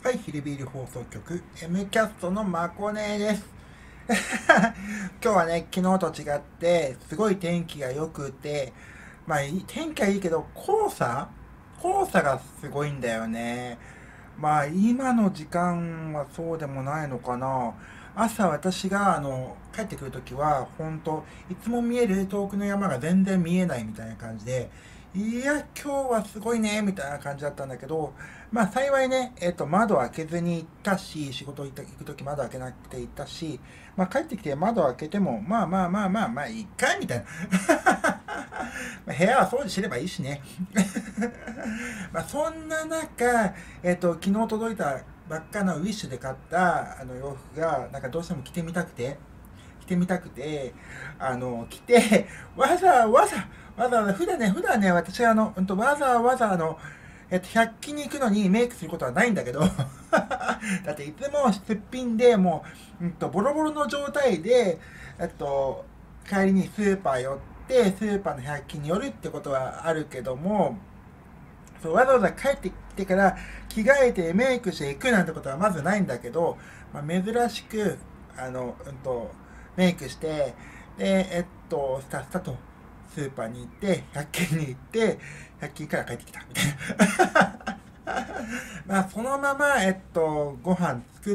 はい、ヒルビール放送局 M キャストのまこねです。今日はね、昨日と違ってすごい天気が良くて、天気はいいけど黄砂がすごいんだよね。今の時間はそうでもないのかな。朝私が帰ってくるときは本当いつも見える遠くの山が全然見えないみたいな感じで、いや今日はすごいねみたいな感じだったんだけど、幸いね、窓開けずに行ったし、仕事行くとき窓開けなくて行ったし、帰ってきて窓開けてもいいかみたいな。部屋は掃除すればいいしね。そんな中、昨日届いたばっかのウィッシュで買った洋服が、なんかどうしても着てみたくて、着て、わざわざ、普段ね、私はわざわざ100均に行くのにメイクすることはないんだけど、だっていつもすっぴんでもう、ボロボロの状態で、帰りにスーパー寄って、スーパーの100均に寄るってことはあるけども、そうわざわざ帰ってきてから着替えてメイクしていくなんてことはまずないんだけど、珍しく、あの、うんと、メイクして、で、スタスタとスーパーに行って、100均に行って、100均から帰ってきた、みたいな。そのまま、ご飯作って、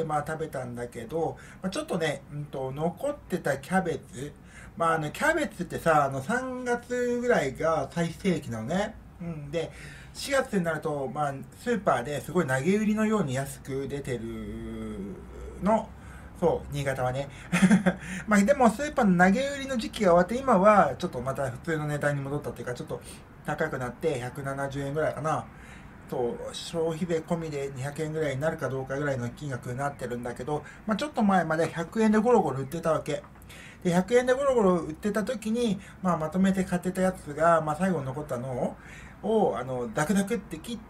食べたんだけど、ちょっとね、残ってたキャベツ、キャベツってさ、3月ぐらいが最盛期なのね。で、4月になると、スーパーですごい投げ売りのように安く出てるの。そう、新潟はね。でも、スーパーの投げ売りの時期が終わって、今はちょっとまた普通の値段に戻ったっていうか、ちょっと高くなって170円ぐらいかな。そう、消費税込みで200円ぐらいになるかどうかぐらいの金額になってるんだけど、ちょっと前まで100円でゴロゴロ売ってたわけ。で、100円でゴロゴロ売ってた時に、まとめて買ってたやつが、最後に残ったのを、ザクザクって切って、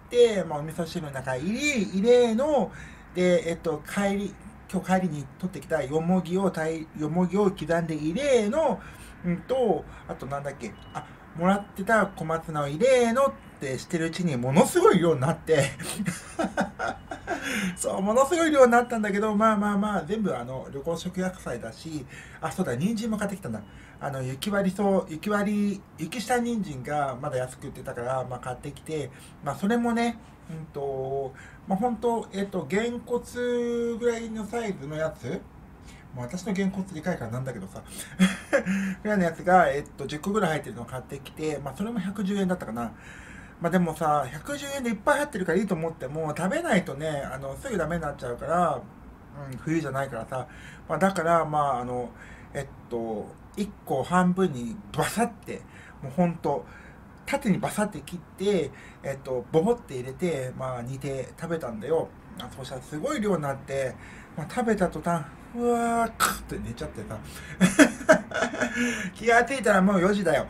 お味噌汁の中入れの、で、今日帰りに取ってきたよもぎを刻んで入れの、あとなんだっけ、もらってた小松菜を入れのってしてるうちにものすごい量になってそう、ものすごい量になったんだけど、全部旅行食野菜だし、そうだ、人参も買ってきたんだ。雪下人参がまだ安く売ってたから、買ってきて、それもね、本当げんこつぐらいのサイズのやつ、私のげんこつでかいからなんだけどさぐらいのやつが、10個ぐらい入ってるのを買ってきて、それも110円だったかな。でもさ、110円でいっぱい入ってるからいいと思っても、食べないとね、すぐダメになっちゃうから、冬じゃないからさ。だから、1個半分にバサって、もうほんと、縦にバサって切って、ボボって入れて、煮て食べたんだよ。そしたらすごい量になって、食べた途端、うわー、カーって寝ちゃってさ。気がついたらもう4時だよ。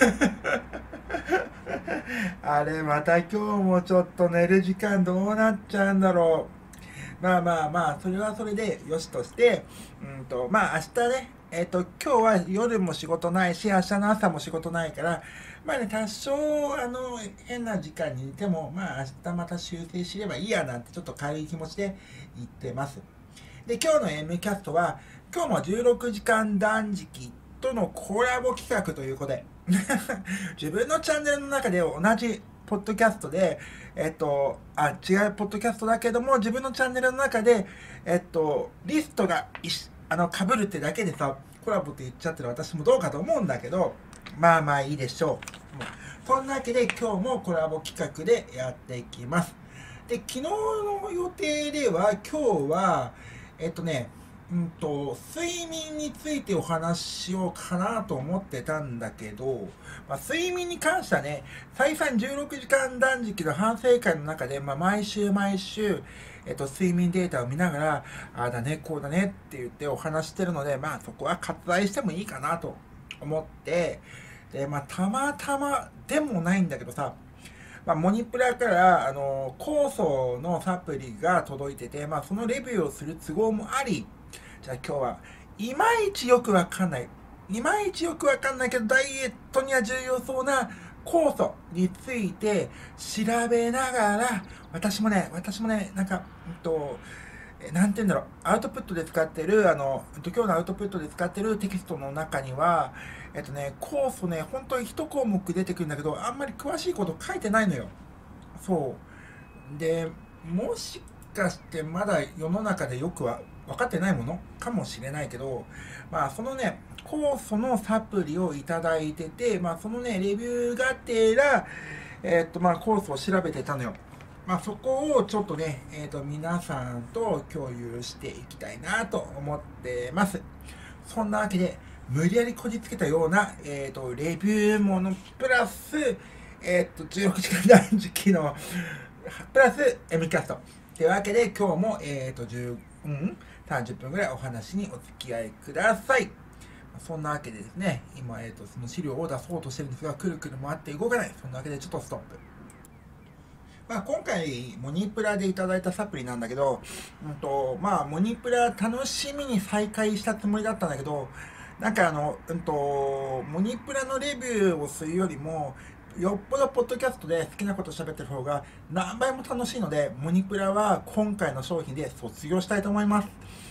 あれ、また今日もちょっと寝る時間どうなっちゃうんだろう。それはそれでよしとして、明日ね、今日は夜も仕事ないし、明日の朝も仕事ないから、多少、変な時間にいても、明日また修正すればいいやなんて、ちょっと軽い気持ちで言ってます。で、今日の M キャストは、今日も16時間断食とのコラボ企画ということで、自分のチャンネルの中で同じポッドキャストで、違うポッドキャストだけども、自分のチャンネルの中で、リストが被るってだけでさ、コラボって言っちゃってる私もどうかと思うんだけど、いいでしょう。そんなわけで今日もコラボ企画でやっていきます。で、昨日の予定では、今日は、睡眠についてお話ししようかなと思ってたんだけど、睡眠に関してはね、再三16時間断食の反省会の中で、毎週、睡眠データを見ながら、ああだね、こうだねって言ってお話してるので、そこは割愛してもいいかなと思って、で、たまたまでもないんだけどさ、モニプラから、酵素のサプリが届いてて、そのレビューをする都合もあり、じゃあ今日はいまいちよくわかんないけど、ダイエットには重要そうな酵素について調べながら、私もね、なんか、なんて言うんだろう、アウトプットで使ってる、今日のアウトプットで使ってるテキストの中には、酵素ね、本当に一項目出てくるんだけど、あんまり詳しいこと書いてないのよ。そう。で、もしかしてまだ世の中でよくは分かってないものかもしれないけど、まあ、そのね、酵素のサプリをいただいてて、まあ、そのね、レビューがてら、まあ、酵素を調べてたのよ。まあ、そこをちょっとね、皆さんと共有していきたいなと思ってます。そんなわけで、無理やりこじつけたような、レビューものプラス、16時間断食のプラス M キャスト。というわけで、今日も、30分ぐらいお話にお付き合いください。そんなわけでですね、今、その資料を出そうとしてるんですが、くるくる回って動かない。そんなわけで、ちょっとストップ。まあ、今回、モニプラでいただいたサプリなんだけど、まあ、モニプラ楽しみに再開したつもりだったんだけど、なんかモニプラのレビューをするよりも、よっぽどポッドキャストで好きなこと喋ってる方が何倍も楽しいので、モニプラは今回の商品で卒業したいと思います。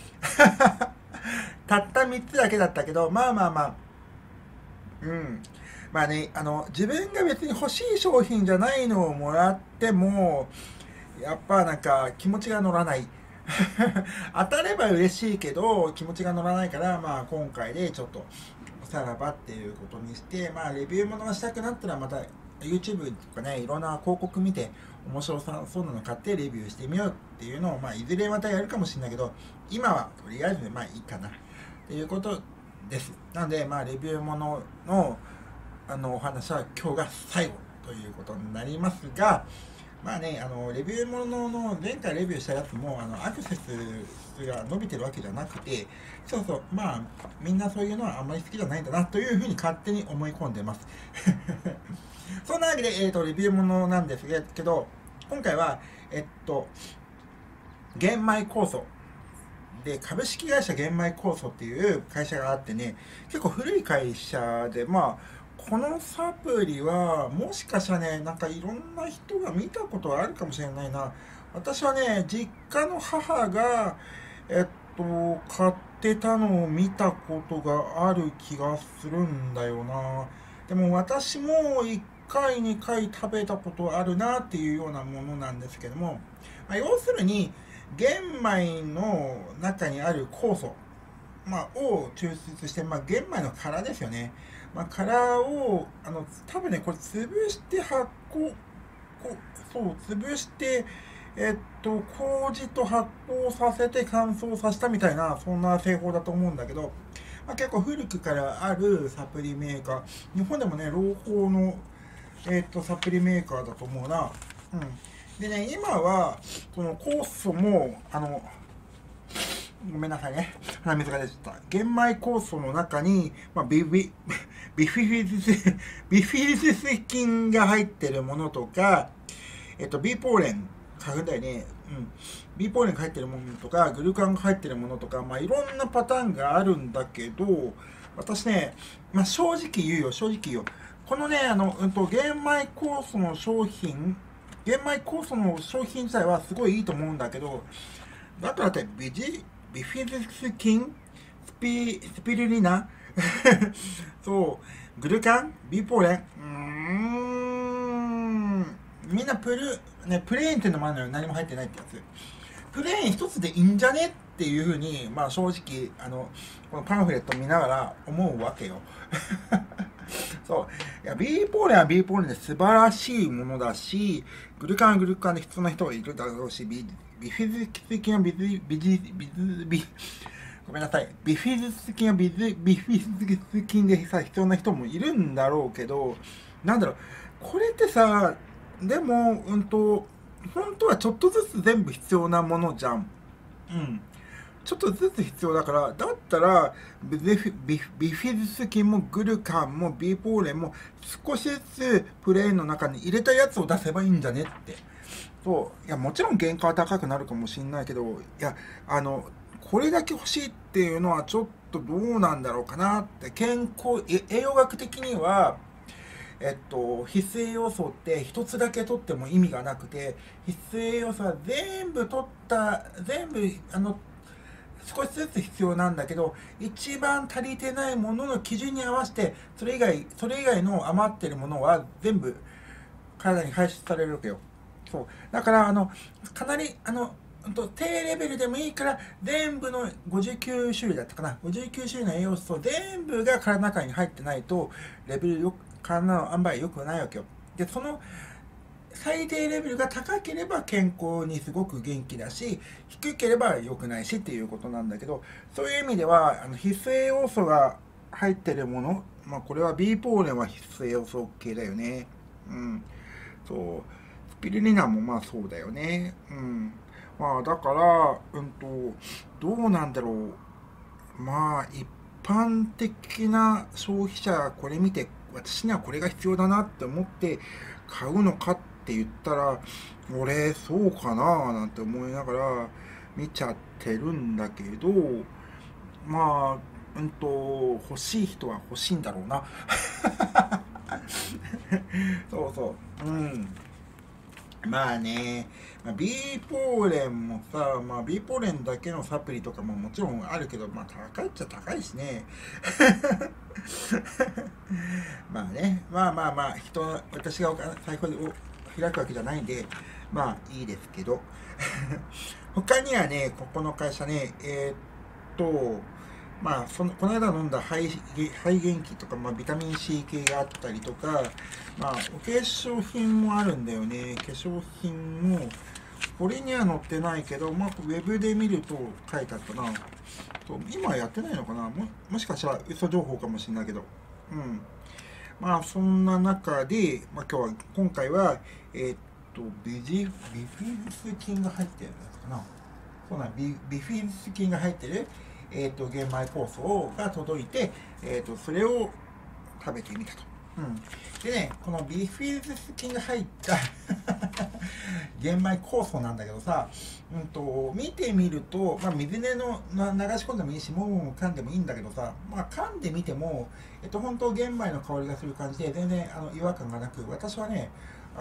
たった3つだけだったけど、まあまあまあ、うん。まあね、自分が別に欲しい商品じゃないのをもらっても、やっぱなんか気持ちが乗らない。当たれば嬉しいけど、気持ちが乗らないから、まあ今回でちょっと、おさらばっていうことにして、まあレビューものがしたくなったらまた YouTube とかね、いろんな広告見て、面白そうなの買ってレビューしてみようっていうのを、まあいずれまたやるかもしれないけど、今はとりあえずまあいいかな。っていうことです。なので、まあレビューものの、お話は今日が最後ということになりますが、まあね、レビューものの前回レビューしたやつも、アクセスが伸びてるわけじゃなくて、そうそう、まあ、みんなそういうのはあんまり好きじゃないんだなというふうに勝手に思い込んでます。そんなわけで、レビューものなんですけど、今回は、玄米酵素。で、株式会社玄米酵素っていう会社があってね、結構古い会社で、まあ、このサプリは、もしかしたらね、なんかいろんな人が見たことはあるかもしれないな。私はね、実家の母が、買ってたのを見たことがある気がするんだよな。でも私も1回、2回食べたことあるなっていうようなものなんですけども、まあ、要するに、玄米の中にある酵素、まあ、を抽出して、まあ、玄米の殻ですよね。まあ、殻を、多分ね、これ潰して発酵、そう、潰して、麹と発酵させて乾燥させたみたいな、そんな製法だと思うんだけど、まあ、結構古くからあるサプリメーカー、日本でもね、朗報の、サプリメーカーだと思うな。うん。でね、今は、その酵素も、ごめんなさいね。鼻水が出ちゃった。玄米酵素の中に、まあ、ビフィズス菌が入ってるものとか、ビポーレン、花粉だよね。うん。ビポーレンが入ってるものとか、グルカンが入ってるものとか、まあ、いろんなパターンがあるんだけど、私ね、まあ、正直言うよ。このね、玄米酵素の商品、玄米酵素の商品自体はすごいいいと思うんだけど、だからってビフィズス菌スピルリナそう、グルカンビポーレンみんなプレーンっていうのもあるのよ。何も入ってないってやつ。プレーン一つでいいんじゃねっていうふうに、まあ正直、このパンフレット見ながら思うわけよ。そう。いや、ビーポーレンはビーポーレンで素晴らしいものだし、グルカンはグルカンで必要な人がいるだろうし、ビフィズス菌はごめんなさい。ビフィズス菌はビフィズス菌でさ、必要な人もいるんだろうけど、なんだろう、これってさ、でも、本当はちょっとずつ全部必要なものじゃん。うん。ちょっとずつ必要だから、だったら、ビフィズス菌もグルカンもビーポーレンも少しずつプレーンの中に入れたやつを出せばいいんじゃねって。そう。いや、もちろん原価は高くなるかもしれないけど、いや、これだけ欲しいっていうのはちょっとどうなんだろうかなって。栄養学的には、 必須栄養素って一つだけ取っても意味がなくて、必須栄養素は全部取った、全部、少しずつ必要なんだけど、一番足りてないものの基準に合わせて、それ以外の余ってるものは全部体に排出されるわけよ。そう。だから、かなり、低レベルでもいいから、全部の59種類だったかな。59種類の栄養素全部が体の中に入ってないと、体の塩梅良くないわけよ。で、その、最低レベルが高ければ健康にすごく元気だし、低ければ良くないしっていうことなんだけど、そういう意味では、必須栄養素が入ってるもの、まあこれは B ポーレンは必須栄養素系だよね。うん。そう。スピルリナもまあそうだよね。うん。まあだから、どうなんだろう。まあ一般的な消費者がこれ見て、私にはこれが必要だなって思って買うのかって言ったら、俺そうかななんて思いながら見ちゃってるんだけど、まあ、欲しい人は欲しいんだろうな。そうそう。うん。まあね、まあ、B ポーレンもさ、まあ B ポーレンだけのサプリとかももちろんあるけど、まあ高いっちゃ高いしね。まあね、まあ、私が財布を開くわけじゃないんで、まあいいですけど。他にはね、ここの会社ね、と、まあ、この間飲んだ肺元気とか、まあ、ビタミン C 系があったりとか、まあ、お化粧品もあるんだよね。化粧品も、これには載ってないけど、まあ、ウェブで見ると書いてあったな。そう今はやってないのかな、もしかしたら嘘情報かもしれないけど。うん。まあ、そんな中で、まあ、今回は、ビフィズス菌が入ってるやつかな。そうなん、ビフィズス菌が入ってる、玄米酵素が届いて、それを食べてみたと。うん。でね、このビフィズス菌が入った玄米酵素なんだけどさ、見てみると、まあ、水根の流し込んでもいいし、もう噛んでもいいんだけどさ、まあ、噛んでみても、本当玄米の香りがする感じで、全然違和感がなく、私はね、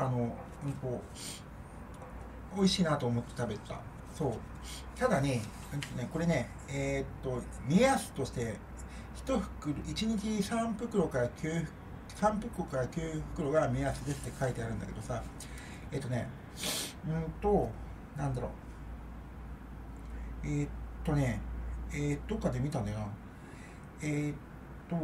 美味しいなと思って食べた。そう。ただね、これね、目安として、1日3袋から9、3袋から9袋が目安ですって書いてあるんだけどさ、えっとね、なんだろう、どっかで見たんだよな。えーっと、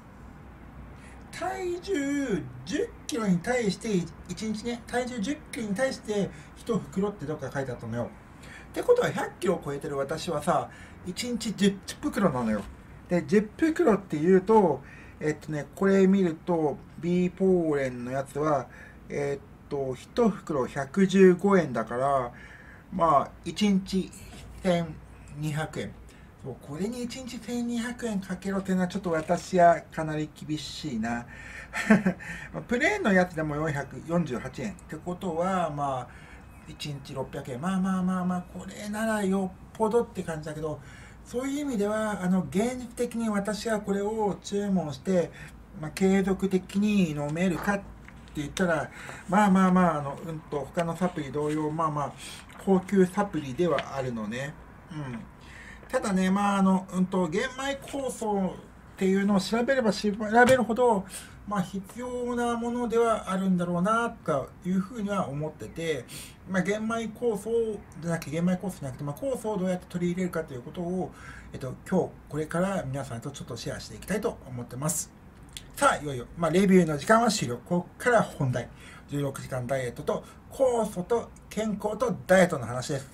体重10キロに対して、1日ね、体重10キロに対して1袋ってどっか書いてあったのよ。ってことは100キロを超えてる私はさ、1日10袋なのよ。で、10袋って言うと、これ見ると、B ポーレンのやつは、1袋115円だから、まあ、1日1200円。そう、これに1日1200円かけろっていうのはちょっと私はかなり厳しいな。プレーンのやつでも448円。ってことは、まあ、1日600円。まあ、これならよっぽどって感じだけど、そういう意味では、現実的に私はこれを注文して、まあ、継続的に飲めるかって言ったら、他のサプリ同様、高級サプリではあるのね。うん。ただね、玄米酵素っていうのを調べれば調べるほど、まあ、必要なものではあるんだろうな、というふうには思ってて、まあ、玄米酵素じゃなくて、まあ、酵素をどうやって取り入れるかということを、今日、これから皆さんとちょっとシェアしていきたいと思ってます。さあ、いよいよ、まあ、レビューの時間は終了。ここから本題。16時間ダイエットと、酵素と健康とダイエットの話です。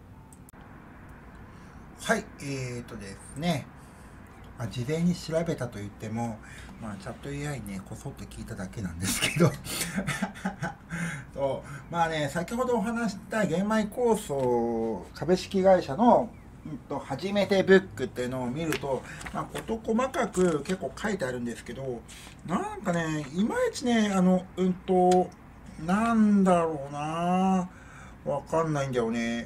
はい、ですね。まあ、事前に調べたと言っても、まあ、チャット AI ね、こそっと聞いただけなんですけどそう、まあね、先ほどお話した玄米酵素株式会社の、初めてブックっていうのを見ると、まあ、事細かく結構書いてあるんですけど、なんかね、いまいちね、なんだろうな、わかんないんだよね。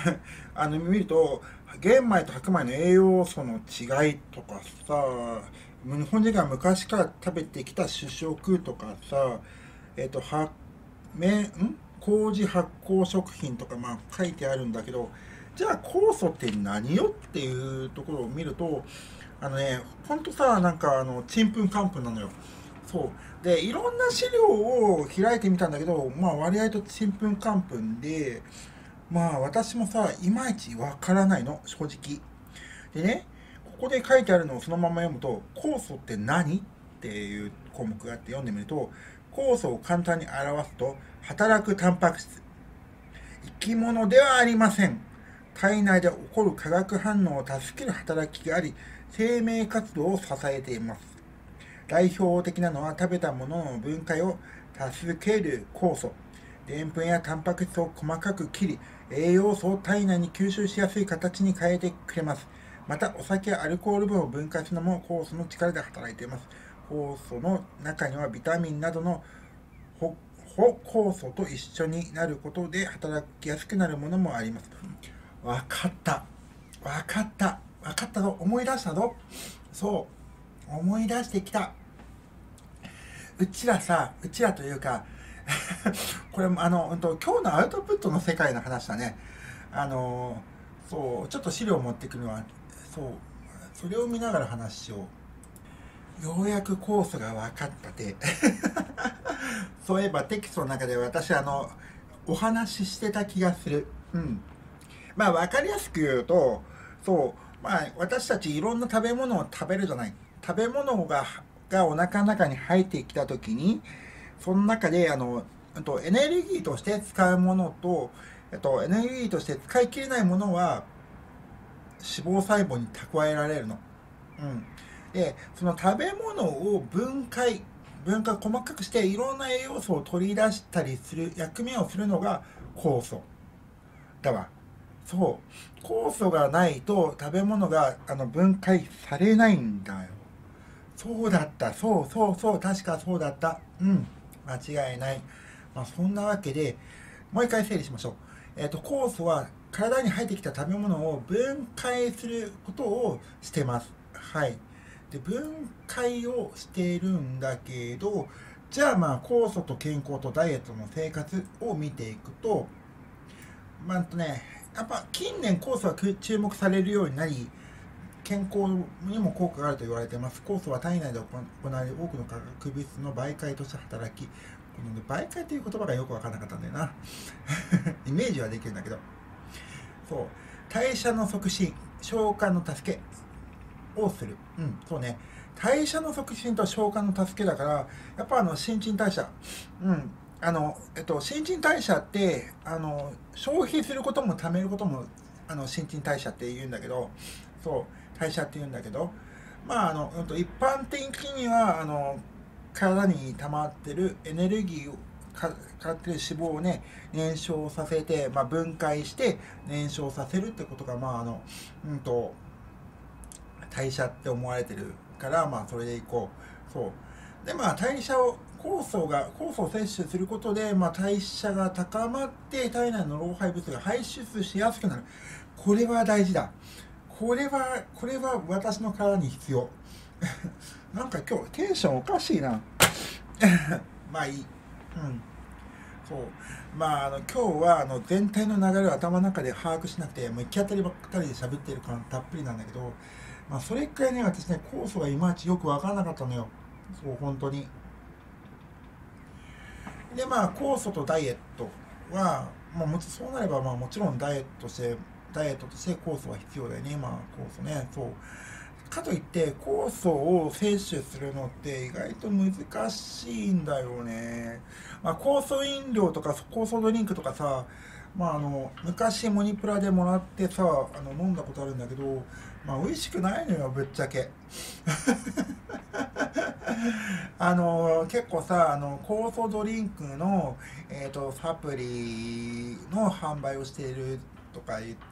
見ると、玄米と白米の栄養素の違いとかさ、 日本人が昔から食べてきた主食とかさ、発麹発酵食品とかまあ書いてあるんだけど、じゃあ酵素って何よっていうところを見ると、ほんとさ、なんかちんぷんかんぷんなのよ。そうで、いろんな資料を開いてみたんだけど、まあ割合とちんぷんかんぷんで、まあ私もさ、いまいちわからないの、正直。でね、ここで書いてあるのをそのまま読むと、酵素って何っていう項目があって読んでみると、酵素を簡単に表すと、働くタンパク質。生き物ではありません。体内で起こる化学反応を助ける働きがあり、生命活動を支えています。代表的なのは食べたものの分解を助ける酵素。でんぷんやタンパク質を細かく切り、栄養素を体内に吸収しやすい形に変えてくれます。また、お酒やアルコール分を分解するのも酵素の力で働いています。酵素の中にはビタミンなどの酵素と一緒になることで働きやすくなるものもあります。わかった。わかった。わかったぞ。思い出したぞ。そう。思い出してきた。うちらさ、うちらというか、これも今日のアウトプットの世界の話だね。そう、ちょっと資料を持ってくるのは、そう、それを見ながら話しよう。ようやくコースが分かったで。そういえばテキストの中で私お話ししてた気がする。うん。まあ分かりやすく言うと、そう、まあ私たちいろんな食べ物を食べるじゃない。食べ物がお腹の中に入ってきたときに、その中でエネルギーとして使うものと、エネルギーとして使い切れないものは脂肪細胞に蓄えられるの。うん。で、その食べ物を細かくしていろんな栄養素を取り出したりする役目をするのが酵素だわ。そう。酵素がないと食べ物が分解されないんだよ。そうだった。そうそうそう。確かそうだった。うん。間違いない。まあ、そんなわけで、もう一回整理しましょう。酵素は体に入ってきた食べ物を分解することをしてます。はい。で、分解をしているんだけど、じゃあまあ、酵素と健康とダイエットの生活を見ていくと、やっぱ近年酵素は注目されるようになり、健康にも効果があると言われています。酵素は体内で行われる多くの化学物質の媒介として働き、この媒介という言葉がよく分からなかったんだよな。イメージはできるんだけど。そう。代謝の促進、消化の助けをする。うん、そうね。代謝の促進と消化の助けだから、やっぱ新陳代謝。うん。新陳代謝って、消費することも貯めることも、新陳代謝って言うんだけど、そう、代謝って言うんだけど、まあ、一般的には、体に溜まってるエネルギーを、使ってる脂肪をね、燃焼させて、まあ、分解して燃焼させるってことが、まあ、代謝って思われてるから、まあ、それでいこう。そう。で、まあ、酵素を摂取することで、まあ、代謝が高まって、体内の老廃物が排出しやすくなる。これは大事だ。これは私の体に必要。なんか今日テンションおかしいな。まあいい。うん。そう。まあ、今日は全体の流れを頭の中で把握しなくて、もう行き当たりばっかりで喋ってる感たっぷりなんだけど、まあ、それくらいね、私ね、酵素がいまいちよくわからなかったのよ。そう、本当に。で、まあ、酵素とダイエットは、まあ、そうなれば、まあ、もちろんダイエットとして酵素は必要だよね。まあ、酵素ね。そう。かといって、酵素を摂取するのって意外と難しいんだよね。まあ、酵素飲料とか酵素ドリンクとかさ、まあ、昔モニプラでもらってさ、飲んだことあるんだけど、まあ、美味しくないのよ、ぶっちゃけ。結構さ、酵素ドリンクの、サプリの販売をしているとか言って、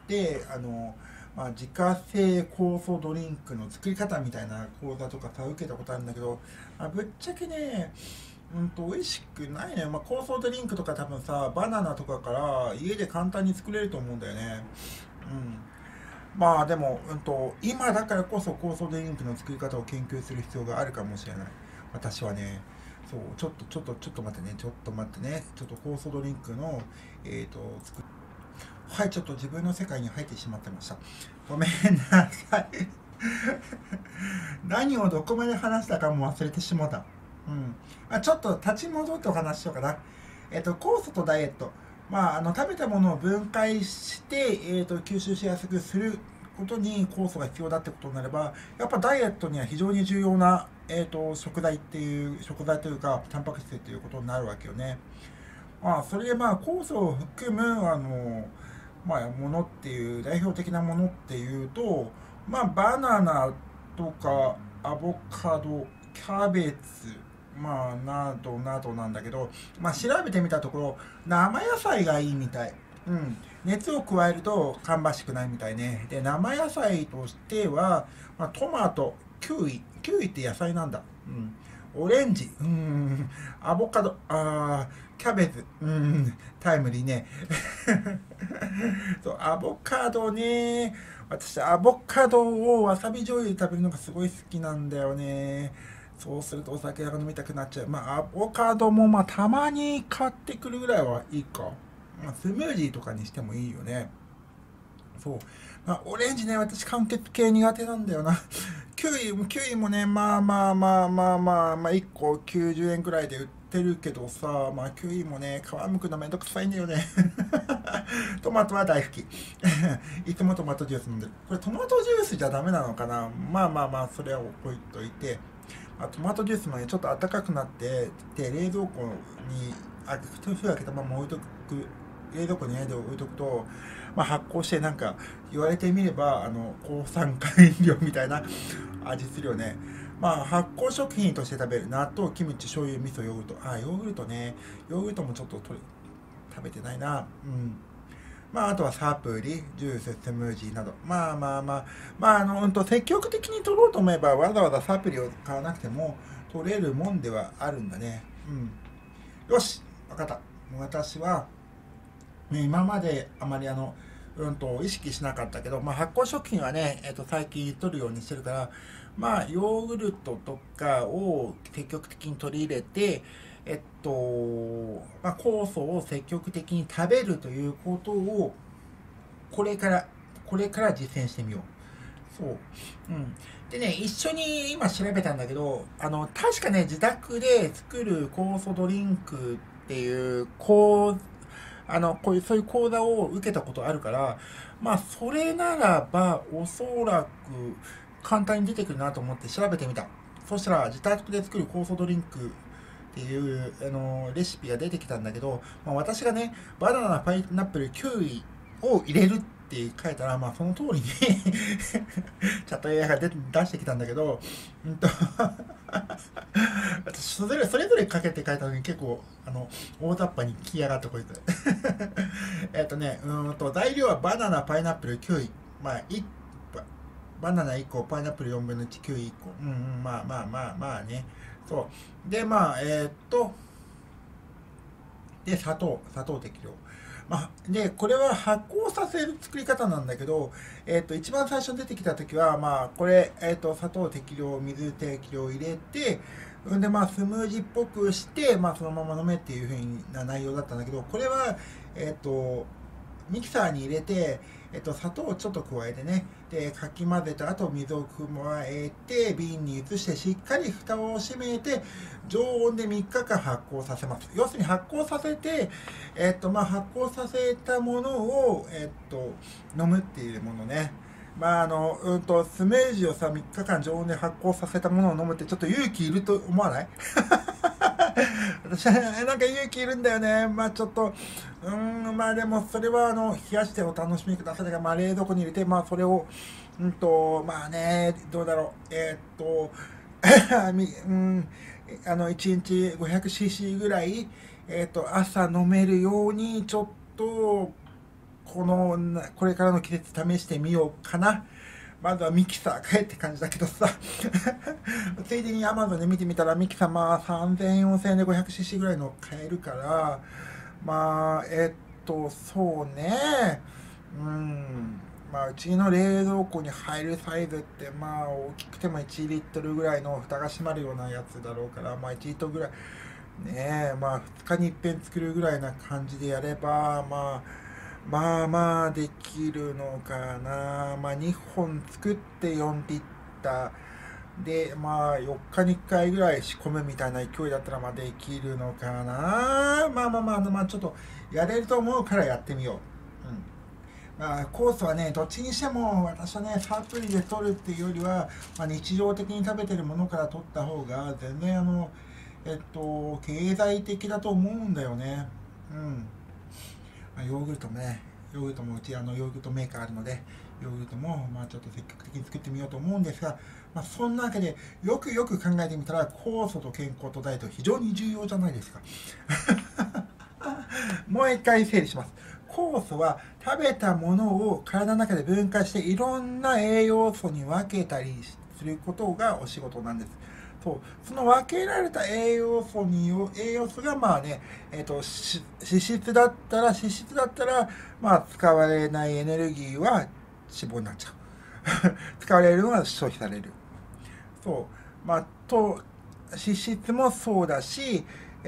まあ、自家製酵素ドリンクの作り方みたいな講座とかさ、受けたことあるんだけど、まあ、ぶっちゃけね、美味しくないね。まあ、酵素ドリンクとか多分さ、バナナとかから家で簡単に作れると思うんだよね。うん。 まあでも、今だからこそ酵素ドリンクの作り方を研究する必要があるかもしれない。私はね、そう、ちょっと待ってね、ちょっと待ってね、ちょっと酵素ドリンクの、作り、はい、ちょっと自分の世界に入ってしまってました。ごめんなさい。何をどこまで話したかも忘れてしまった。うん。ちょっと立ち戻ってお話ししようかな。酵素とダイエット。食べたものを分解して、吸収しやすくすることに酵素が必要だってことになれば、やっぱダイエットには非常に重要な、食材というか、タンパク質っていうことになるわけよね。それで酵素を含む、ものっていう、代表的なものっていうと、バナナとか、アボカド、キャベツ、などなどなんだけど、調べてみたところ、生野菜がいいみたい。うん。熱を加えると芳しくないみたいね。で、生野菜としては、トマト、キウイって野菜なんだ。うん。オレンジ、アボカド、キャベツ、タイムリーね。そう、アボカドね。私、アボカドをわさび醤油で食べるのがすごい好きなんだよね。そうするとお酒が飲みたくなっちゃう。アボカドもたまに買ってくるぐらいはいいか。スムージーとかにしてもいいよね。そう。オレンジね、私、柑橘系苦手なんだよな。キウイもね、1個90円くらいで売ってるけどさ、キウイもね、皮むくのめんどくさいんだよね。トマトは大好き。いつもトマトジュース飲んでる。これトマトジュースじゃダメなのかな。それは置いといて。トマトジュースもね、ちょっと暖かくなって、で、冷蔵庫に、蓋開けたまま置いとく、冷蔵庫に置いとくと、発酵してなんか、言われてみれば、抗酸化飲料みたいな味するよね。発酵食品として食べる納豆、キムチ、醤油、味噌、ヨーグルト。ヨーグルトね。ヨーグルトもちょっと食べてないな。うん。あとはサプリ、ジュース、スムージーなど。積極的に取ろうと思えば、わざわざサプリを買わなくても、取れるもんではあるんだね。うん。よし、わかった。私は、ね、今まであまり意識しなかったけど、発酵食品はね、最近取るようにしてるから、ヨーグルトとかを積極的に取り入れて、酵素を積極的に食べるということを、これから、これから実践してみよう。そう。うん。でね、一緒に今調べたんだけど、確かね、自宅で作る酵素ドリンクっていう、そういう講座を受けたことあるから、それならば、おそらく簡単に出てくるなと思って調べてみた。そしたら、自宅で作る酵素ドリンクっていう、レシピが出てきたんだけど、私がね、バナナ、パイナップル、キウイを入れるって書いたら、その通りにチャット AI が出してきたんだけど、私それぞれかけて書いたのに結構、大雑把に来やがってこいつ。材料はバナナ、パイナップル、キウイ。バナナ1個、パイナップル4分の1、キウイ1個。ね。そう。で、で、砂糖適量。で、これは発酵させる作り方なんだけど、一番最初に出てきた時は、これ、砂糖適量、水適量入れて、で、スムージーっぽくして、そのまま飲めっていう風な内容だったんだけど、これは、ミキサーに入れて、砂糖をちょっと加えてね、で、かき混ぜた後、水を加えて、瓶に移して、しっかり蓋を閉めて、常温で3日間発酵させます。要するに発酵させて、発酵させたものを、飲むっていうものね。スムージーをさ、3日間常温で発酵させたものを飲むってちょっと勇気いると思わない？私はなんか勇気いるんだよね。ちょっと、でもそれは冷やしてお楽しみくださいが、冷蔵庫に入れて、それを、どうだろう。1日 500cc ぐらい、朝飲めるように、ちょっと、これからの季節試してみようかな。まずはミキサー買えって感じだけどさ。ついでに Amazon で見てみたらミキサー3000円、4000円で 500cc ぐらいの買えるから、そうね。 うちの冷蔵庫に入るサイズって、大きくても1リットルぐらいの蓋が閉まるようなやつだろうから、1リットルぐらい、ねえ、2日に一遍作るぐらいな感じでやれば、できるのかな。2本作って4リッターで、4日に1回ぐらい仕込むみたいな勢いだったら、できるのかな。ちょっとやれると思うからやってみよう。コースはね、どっちにしても私はね、サプリで取るっていうよりは、日常的に食べてるものから取った方が全然経済的だと思うんだよね。ヨーグルトもうちヨーグルトメーカーあるので、ヨーグルトもちょっと積極的に作ってみようと思うんですが、そんなわけでよく考えてみたら、酵素と健康とダイエット非常に重要じゃないですか。もう一回整理します。酵素は食べたものを体の中で分解していろんな栄養素に分けたりすることがお仕事なんです。その分けられた栄養素が脂質だったら、使われないエネルギーは脂肪になっちゃう。使われるのは消費される。脂質もそうだし、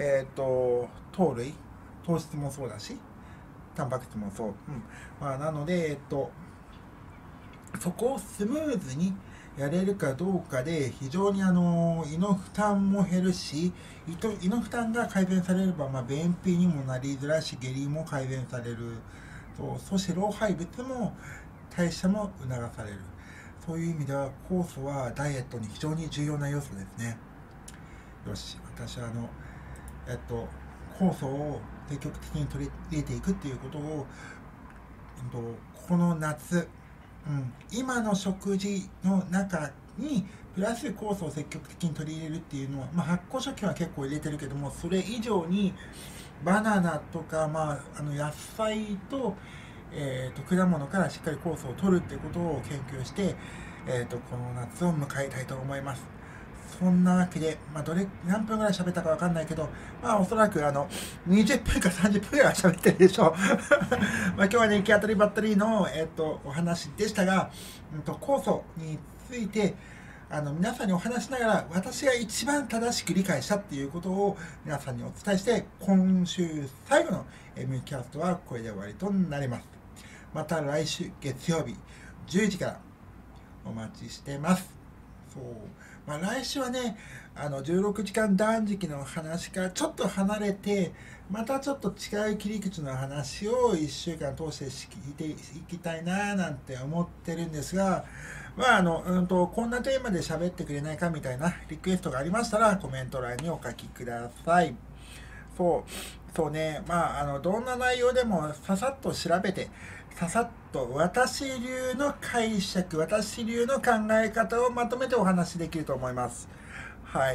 糖質もそうだし、タンパク質もそう。なので、そこをスムーズにやれるかどうかで、非常に胃の負担も減るし、胃の負担が改善されれば、便秘にもなりづらいし、下痢も改善される。そして老廃物も代謝も促される。そういう意味では酵素はダイエットに非常に重要な要素ですね。よし、私は酵素を積極的に取り入れていくっていうことを、この夏、今の食事の中にプラス酵素を積極的に取り入れるっていうのは、発酵食品は結構入れてるけども、それ以上にバナナとか、野菜と、果物からしっかり酵素を取るっていうことを研究して、この夏を迎えたいと思います。そんなわけで、何分ぐらい喋ったかわかんないけど、おそらく20分か30分ぐらいは喋ってるでしょう。今日はね、行き当たりばったりの、お話でしたが、酵素について、皆さんにお話しながら、私が一番正しく理解したっていうことを皆さんにお伝えして、今週最後の M キャストはこれで終わりとなります。また来週月曜日10時からお待ちしてます。来週はね、16時間断食の話からちょっと離れて、またちょっと違う切り口の話を1週間通して聞いていきたいななんて思ってるんですが、こんなテーマで喋ってくれないかみたいなリクエストがありましたら、コメント欄にお書きください。そうね、どんな内容でもささっと調べて、ささっと私流の解釈、私流の考え方をまとめてお話しできると思います。はい。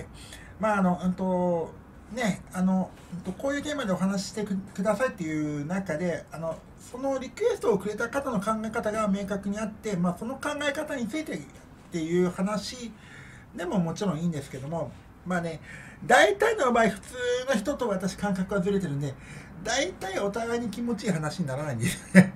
こういうテーマでお話ししてくださいっていう中で、そのリクエストをくれた方の考え方が明確にあって、その考え方についてっていう話でももちろんいいんですけども、大体の場合普通の人と私感覚がずれてるんで、大体お互いに気持ちいい話にならないんですよね。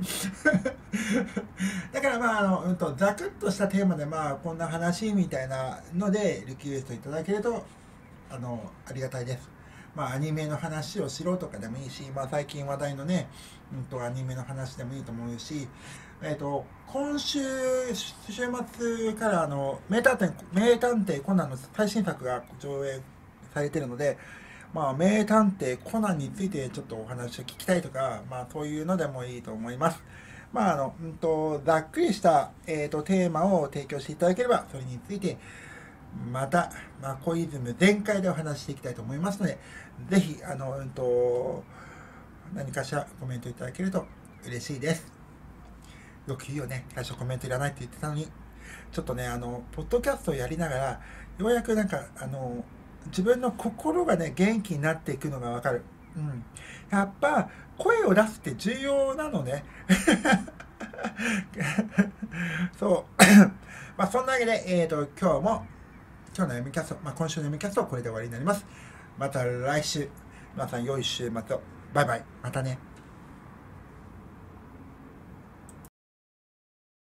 だからざくっとしたテーマでこんな話みたいなのでリクエストいただけるとありがたいです。アニメの話をしろとかでもいいし、最近話題のね、アニメの話でもいいと思うし、今週末から名探偵コナンの最新作が上映されているので、名探偵コナンについてちょっとお話を聞きたいとか、そういうのでもいいと思います。ざっくりした、テーマを提供していただければ、それについてまた、コイズム全開でお話していきたいと思いますので、ぜひ何かしらコメントいただけると嬉しいです。よく言うよね、最初コメントいらないって言ってたのに、ちょっとねポッドキャストをやりながらようやく自分の心がね元気になっていくのがわかる。やっぱ声を出すって重要なのね。そうそんなわけで今日の M キャスト、今週の M キャストはこれで終わりになります。また来週、皆さん良い週末を。バイバイ。またね。